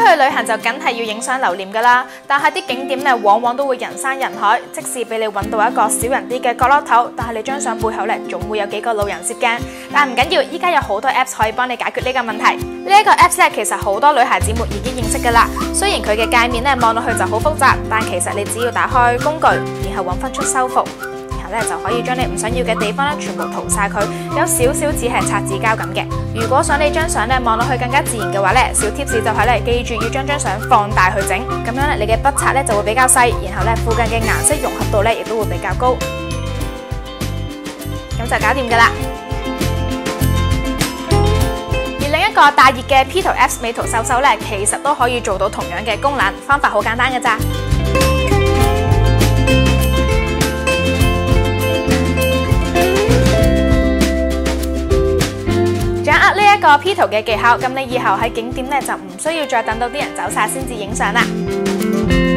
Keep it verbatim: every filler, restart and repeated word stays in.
去旅行就梗係要影相留念㗎啦，但係啲景點咧往往都會人山人海，即使俾你揾到一個少人啲嘅角落頭，但係你張相背後咧總會有幾個路人攝鏡。但唔緊要，依家有好多 Apps 可以幫你解決呢個問題。呢一個 Apps 咧其實好多女孩子們已經認識㗎啦。雖然佢嘅界面咧望落去就好複雜，但其實你只要打開工具，然後揾翻出修復。咧就可以將你唔想要嘅地方咧全部塗晒佢，有少少似係擦紙膠咁嘅。如果想你張相咧望落去更加自然嘅話咧，小貼士就係咧記住要將張相放大去整，咁樣咧你嘅筆刷咧就會比較細，然後咧附近嘅顏色融合度咧亦都會比較高，咁就搞掂噶啦。而另一個大熱嘅 P 圖 Apps 美圖秀秀咧，其實都可以做到同樣嘅功能，方法好簡單嘅咋。掌握呢一個 P 圖嘅技巧，咁你以後喺景點咧就唔需要再等到啲人走晒先至影相啦。